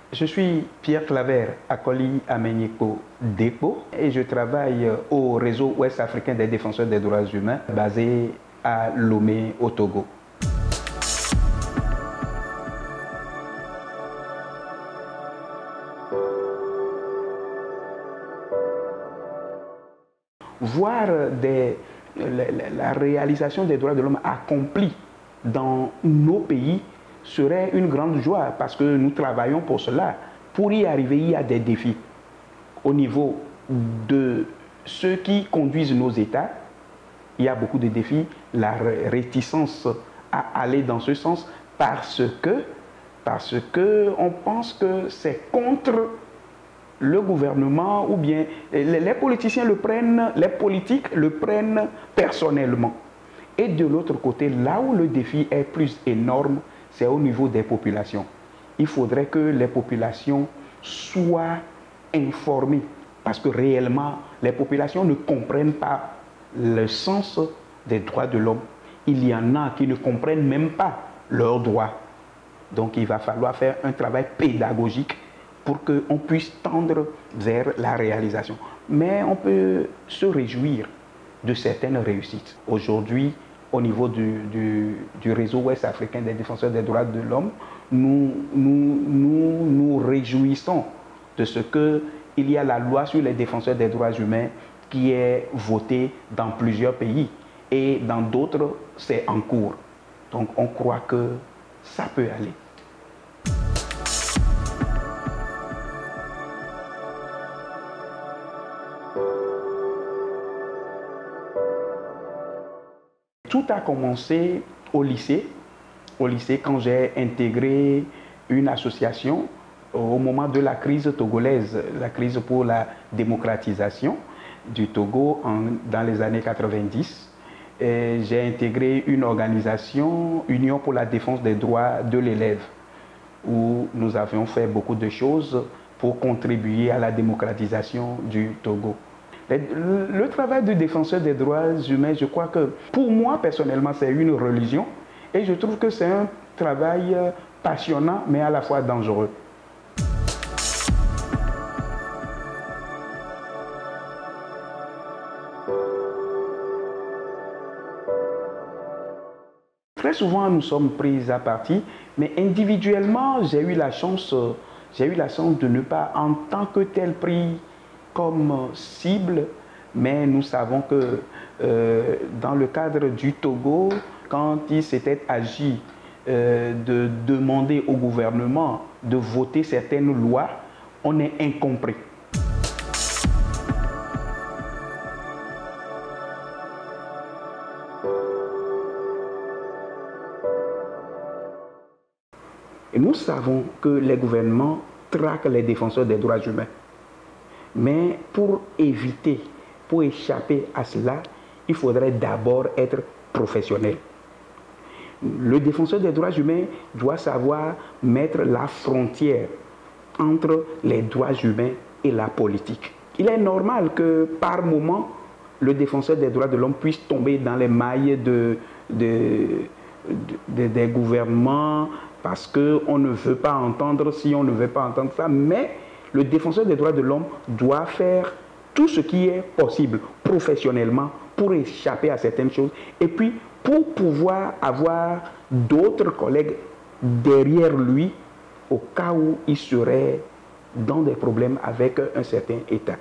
Je suis Pierre Claver Akoli Amenyeko Depo et je travaille au réseau ouest-africain des défenseurs des droits humains basé à Lomé au Togo. Voir la réalisation des droits de l'homme accomplie dans nos pays serait une grande joie parce que nous travaillons pour cela. Pour y arriver, il y a des défis au niveau de ceux qui conduisent nos États. Il y a beaucoup de défis, la réticence à aller dans ce sens parce que on pense que c'est contre le gouvernement ou bien les politiciens les politiques le prennent personnellement. Et de l'autre côté, là où le défi est plus énorme, c'est au niveau des populations. Il faudrait que les populations soient informées parce que réellement, les populations ne comprennent pas le sens des droits de l'homme. Il y en a qui ne comprennent même pas leurs droits. Donc il va falloir faire un travail pédagogique pour qu'on puisse tendre vers la réalisation. Mais on peut se réjouir de certaines réussites. Aujourd'hui, au niveau du réseau ouest-africain des défenseurs des droits de l'homme, nous réjouissons de ce qu'il y a la loi sur les défenseurs des droits humains qui est votée dans plusieurs pays et dans d'autres, c'est en cours. Donc on croit que ça peut aller. Tout a commencé au lycée quand j'ai intégré une association au moment de la crise togolaise, la crise pour la démocratisation du Togo dans les années 90. J'ai intégré une organisation, Union pour la défense des droits de l'élève, où nous avions fait beaucoup de choses pour contribuer à la démocratisation du Togo. Le travail du défenseur des droits humains, je crois que pour moi personnellement, c'est une religion et je trouve que c'est un travail passionnant mais à la fois dangereux. Très souvent, nous sommes pris à partie, mais individuellement, j'ai eu la chance de ne pas en tant que tel pris comme cible, mais nous savons que dans le cadre du Togo, quand il s'était agi de demander au gouvernement de voter certaines lois, on est incompris. Et nous savons que les gouvernements traquent les défenseurs des droits humains. Mais pour éviter, pour échapper à cela, il faudrait d'abord être professionnel. Le défenseur des droits humains doit savoir mettre la frontière entre les droits humains et la politique. Il est normal que par moment, le défenseur des droits de l'homme puisse tomber dans les mailles des gouvernements parce qu'on ne veut pas entendre ci, on ne veut pas entendre ça, mais le défenseur des droits de l'homme doit faire tout ce qui est possible professionnellement pour échapper à certaines choses et puis pour pouvoir avoir d'autres collègues derrière lui au cas où il serait dans des problèmes avec un certain État.